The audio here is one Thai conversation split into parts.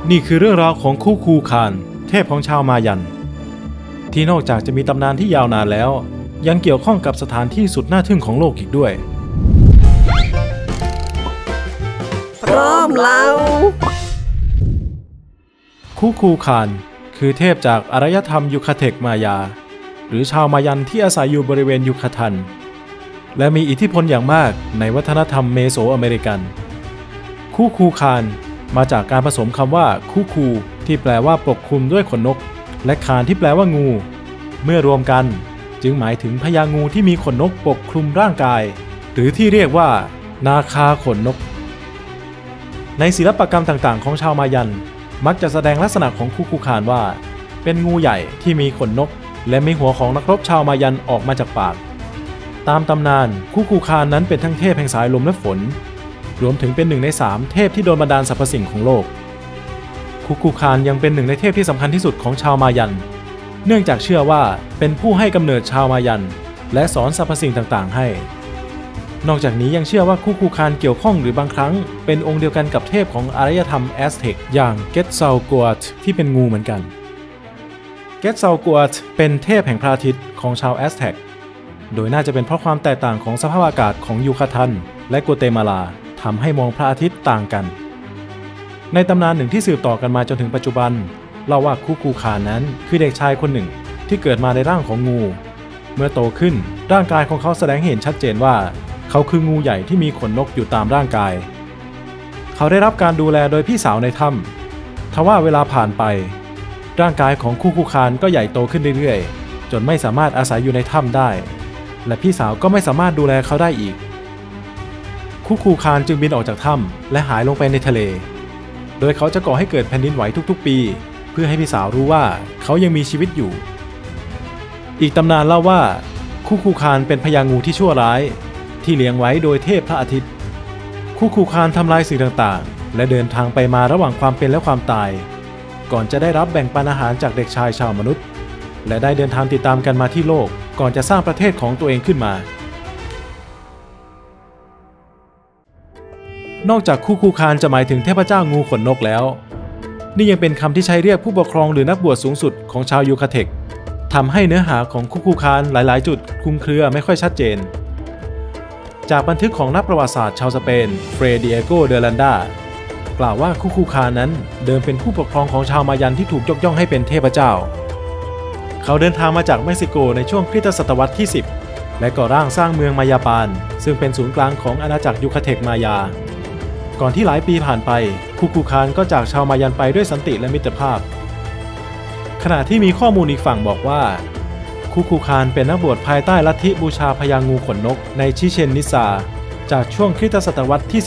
นี่คือเรื่องราวของคูคูคานเทพของชาวมายันที่นอกจากจะมีตำนานที่ยาวนานแล้วยังเกี่ยวข้องกับสถานที่สุดน่าทึ่งของโลกอีกด้วยพร้อมแล้วคูคูคานคือเทพจากอารยธรรมยูคาเทกมายาหรือชาวมายันที่อาศัยอยู่บริเวณยูคาทันและมีอิทธิพลอย่างมากในวัฒนธรรมเมโสอเมริกันคูคูคานมาจากการผสมคำว่าคูคูที่แปลว่าปกคลุมด้วยขนนกและคานที่แปลว่างูเมื่อรวมกันจึงหมายถึงพญางูที่มีขนนกปกคลุมร่างกายหรือที่เรียกว่านาคาขนนกในศิลปกรรมต่างๆของชาวมายันมักจะแสดงลักษณะของคูคูคานว่าเป็นงูใหญ่ที่มีขนนกและมีหัวของนักรบชาวมายันออกมาจากปากตามตำนานคูคูคานนั้นเป็นทั้งเทพแห่งสายลมและฝนรวมถึงเป็น1 ใน 3เทพที่โดนบันดาลสรรพสิ่งของโลกคูคูคานยังเป็น1 ในเทพที่สำคัญที่สุดของชาวมายันเนื่องจากเชื่อว่าเป็นผู้ให้กำเนิดชาวมายันและสอนสรรพสิ่งต่างๆให้นอกจากนี้ยังเชื่อว่าคูคูคานเกี่ยวข้องหรือบางครั้งเป็นองค์เดียวกันกับเทพของอารยธรรมแอสเท็กอย่างเกตซัลกัวตที่เป็นงูเหมือนกันเกตซัลกัวตเป็นเทพแห่งพระอาทิตย์ของชาวแอสเท็กโดยน่าจะเป็นเพราะความแตกต่างของสภาพอากาศของยูคาทันและกัวเตมาลาทำให้มองพระอาทิตย์ต่างกันในตำนานหนึ่งที่สืบต่อกันมาจนถึงปัจจุบันเล่าว่าคูคูคานนั้นคือเด็กชายคนหนึ่งที่เกิดมาในร่างของงูเมื่อโตขึ้นร่างกายของเขาแสดงให้เห็นชัดเจนว่าเขาคืองูใหญ่ที่มีขนนกอยู่ตามร่างกายเขาได้รับการดูแลโดยพี่สาวในถ้ำทว่าเวลาผ่านไปร่างกายของคูคูคานก็ใหญ่โตขึ้นเรื่อยๆจนไม่สามารถอาศัยอยู่ในถ้ำได้และพี่สาวก็ไม่สามารถดูแลเขาได้อีกคูคูคานจึงบินออกจากถ้ำและหายลงไปในทะเลโดยเขาจะก่อให้เกิดแผ่นดินไหวทุกๆปีเพื่อให้พี่สาวรู้ว่าเขายังมีชีวิตอยู่อีกตำนานเล่าว่าคูคูคานเป็นพญางูที่ชั่วร้ายที่เลี้ยงไว้โดยเทพพระอาทิตย์คูคูคานทำลายสิ่งต่างๆและเดินทางไปมาระหว่างความเป็นและความตายก่อนจะได้รับแบ่งปันอาหารจากเด็กชายชาวมนุษย์และได้เดินทางติดตามกันมาที่โลกก่อนจะสร้างประเทศของตัวเองขึ้นมานอกจากคูคูคานจะหมายถึงเทพเจ้างูขนนกแล้วนี่ยังเป็นคำที่ใช้เรียกผู้ปกครองหรือนักบวชสูงสุดของชาวยูคาเทกทำให้เนื้อหาของคูคูคานหลายๆจุดคลุมเครือไม่ค่อยชัดเจนจากบันทึกของนักประวัติศาสตร์ชาวสเปนเฟรดิเอโกเดลันดากล่าวว่าคูคูคานนั้นเดิมเป็นผู้ปกครองของชาวมายันที่ถูกยกย่องให้เป็นเทพเจ้าเขาเดินทางมาจากเม็กซิโกในช่วงคริสตศตวรรษที่10และก่อร่างสร้างเมืองมายาปานซึ่งเป็นศูนย์กลางของอาณาจักรยูคาเทกมายาก่อนที่หลายปีผ่านไปคูคูคานก็จากชาวมายันไปด้วยสันติและมิตรภาพขณะที่มีข้อมูลอีกฝั่งบอกว่าคูคูคานเป็นนักบวชภายใต้ลัทธิบูชาพญางูขนนกในชิเชนนิซาจากช่วงคริสตศตวรรษที่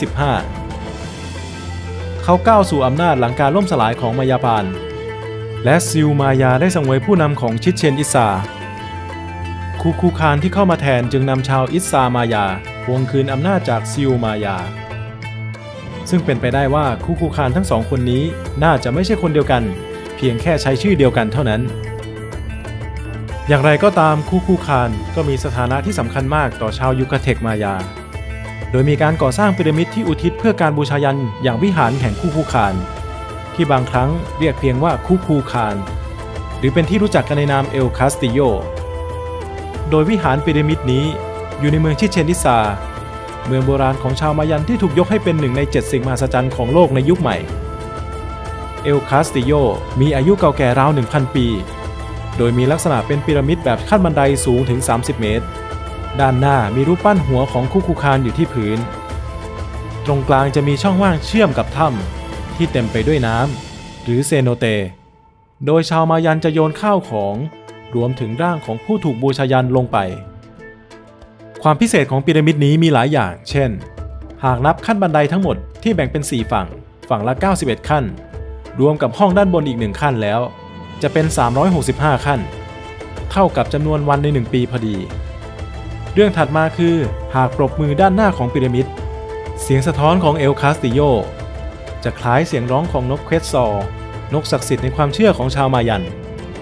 15เขาก้าวสู่อำนาจหลังการล่มสลายของมายาปานและซิลมายาได้สังเวยผู้นำของชิเชนอิซาคูคูคานที่เข้ามาแทนจึงนำชาวอิซามายาทวงคืนอำนาจจากซิลมายาซึ่งเป็นไปได้ว่าคูคูคานทั้งสองคนนี้น่าจะไม่ใช่คนเดียวกันเพียงแค่ใช้ชื่อเดียวกันเท่านั้นอย่างไรก็ตามคูคูคานก็มีสถานะที่สำคัญมากต่อชาวยูคาเทกมายาโดยมีการก่อสร้างพีระมิดที่อุทิศเพื่อการบูชายันอย่างวิหารแห่งคูคูคานที่บางครั้งเรียกเพียงว่าคูคูคานหรือเป็นที่รู้จักกันในนามเอลคาสติโยโดยวิหารพีระมิดนี้อยู่ในเมืองชิเชนอิซาเมืองโบราณของชาวมายันที่ถูกยกให้เป็น1 ใน 7 สิ่งมหัศจรรย์ของโลกในยุคใหม่เอลคาสติโยมีอายุเก่าแก่ราว 1,000 ปีโดยมีลักษณะเป็นพีระมิดแบบขั้นบันไดสูงถึง30 เมตรด้านหน้ามีรูปปั้นหัวของคูคูคานอยู่ที่พื้นตรงกลางจะมีช่องว่างเชื่อมกับถ้ำที่เต็มไปด้วยน้ำหรือเซโนเตโดยชาวมายันจะโยนข้าวของรวมถึงร่างของผู้ถูกบูชายันลงไปความพิเศษของพีระมิดนี้มีหลายอย่างเช่นหากนับขั้นบันไดทั้งหมดที่แบ่งเป็น4ฝั่งละ91ขั้นรวมกับห้องด้านบนอีก1ขั้นแล้วจะเป็น365ขั้นเท่ากับจำนวนวันใน1ปีพอดีเรื่องถัดมาคือหากปรบมือด้านหน้าของพีระมิดเสียงสะท้อนของเอลคาสติโยจะคล้ายเสียงร้องของนกเควตซอร์นกศักดิ์สิทธิ์ในความเชื่อของชาวมายัน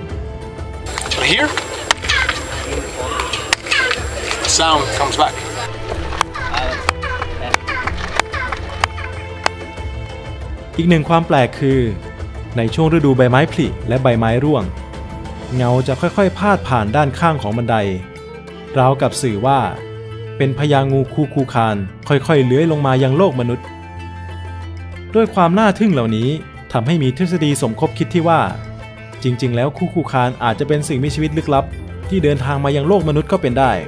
Sound comes back. อีกหนึ่งความแปลกคือในช่วงฤดูใบไม้ผลิและใบไม้ร่วงเงาจะค่อยๆพาดผ่านด้านข้างของบันไดราวกับสื่อว่าเป็นพญางูคูคูคานค่อยๆเลื้อยลงมายังโลกมนุษย์ด้วยความน่าทึ่งเหล่านี้ทำให้มีทฤษฎีสมคบคิดที่ว่าจริงๆแล้วคูคูคานอาจจะเป็นสิ่งมีชีวิตลึกลับที่เดินทางมายังโลกมนุษย์ก็เป็นได้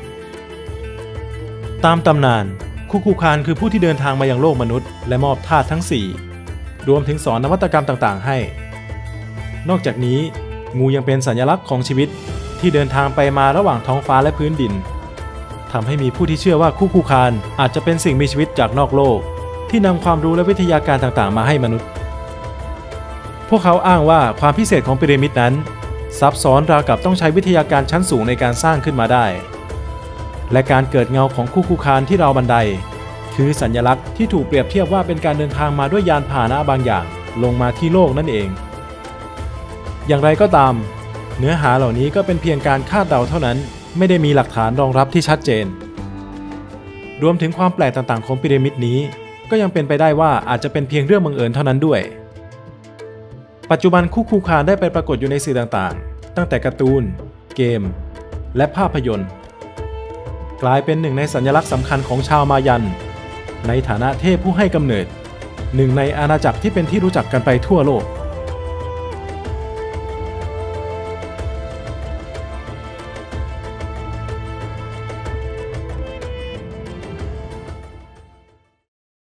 ตามตำนานคูคูคานคือผู้ที่เดินทางมายังโลกมนุษย์และมอบธาตุทั้ง4รวมถึงสอนนวัตกรรมต่างๆให้นอกจากนี้งูยังเป็นสัญลักษณ์ของชีวิตที่เดินทางไปมาระหว่างท้องฟ้าและพื้นดินทำให้มีผู้ที่เชื่อว่าคูคูคานอาจจะเป็นสิ่งมีชีวิตจากนอกโลกที่นำความรู้และวิทยาการต่างๆมาให้มนุษย์พวกเขาอ้างว่าความพิเศษของพีระมิดนั้นซับซ้อนราวกับต้องใช้วิทยาการชั้นสูงในการสร้างขึ้นมาได้และการเกิดเงาของคูคูคานที่ราวบันไดคือสัญลักษณ์ที่ถูกเปรียบเทียบว่าเป็นการเดินทางมาด้วยยานพาหนะบางอย่างลงมาที่โลกนั่นเองอย่างไรก็ตามเนื้อหาเหล่านี้ก็เป็นเพียงการคาดเดาเท่านั้นไม่ได้มีหลักฐานรองรับที่ชัดเจนรวมถึงความแปลกต่างๆของพีระมิดนี้ก็ยังเป็นไปได้ว่าอาจจะเป็นเพียงเรื่องบังเอิญเท่านั้นด้วยปัจจุบันคูคูคานได้ไปปรากฏอยู่ในสื่อต่างๆตั้งแต่การ์ตูนเกมและภาพยนตร์กลายเป็นหนึ่งในสัญลักษณ์สำคัญของชาวมายันในฐานะเทพผู้ให้กำเนิดหนึ่งในอาณาจักรที่เป็นที่รู้จักกันไปทั่วโลก